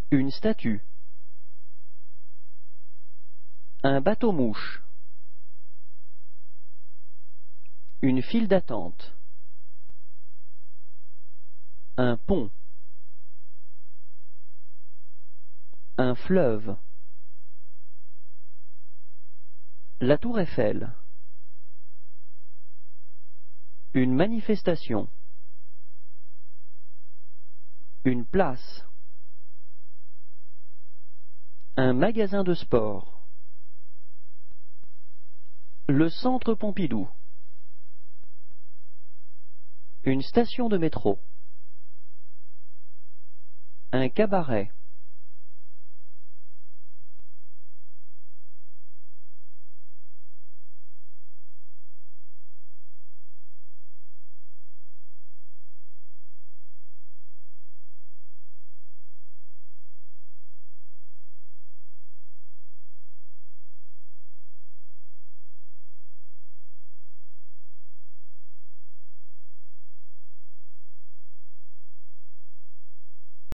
Une statue. Un bateau-mouche. Une file d'attente. Un pont. Un fleuve. La tour Eiffel. Une manifestation. Une place. Un magasin de sport. Le centre Pompidou. Une station de métro. Un cabaret.